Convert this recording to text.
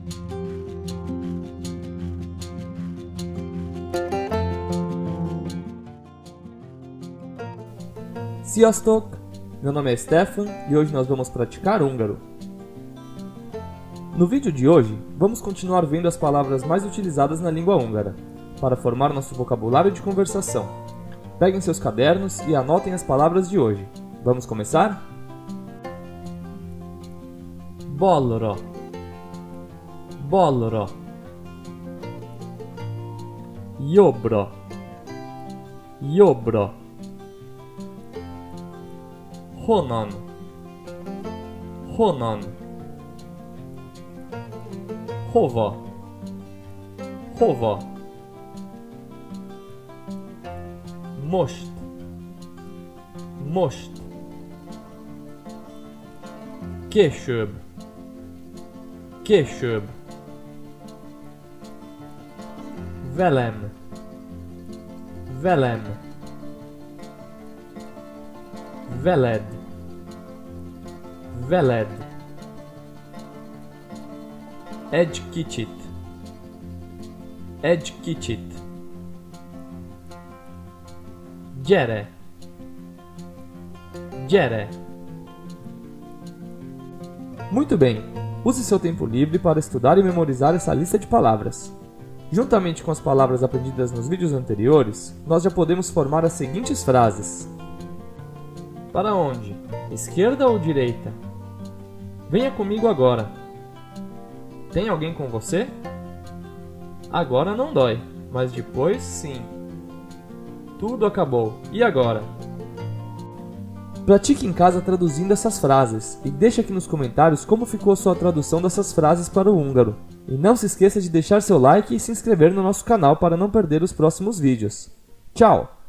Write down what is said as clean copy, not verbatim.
Sziasztok! Meu nome é Stefan e hoje nós vamos praticar húngaro. No vídeo de hoje, vamos continuar vendo as palavras mais utilizadas na língua húngara, para formar nosso vocabulário de conversação. Peguem seus cadernos e anotem as palavras de hoje. Vamos começar? Balra, balra, jobbra, jobbra, honnan, honnan, hova, hova, most, most, később, később, velem, velem, veled, veled, egy kicsit, egy kicsit, gyere, gyere. Muito bem! Use seu tempo livre para estudar e memorizar essa lista de palavras. Juntamente com as palavras aprendidas nos vídeos anteriores, nós já podemos formar as seguintes frases. Para onde? Esquerda ou direita? Venha comigo agora. Tem alguém com você? Agora não dói, mas depois sim. Tudo acabou. E agora? Pratique em casa traduzindo essas frases e deixe aqui nos comentários como ficou a sua tradução dessas frases para o húngaro. E não se esqueça de deixar seu like e se inscrever no nosso canal para não perder os próximos vídeos. Tchau!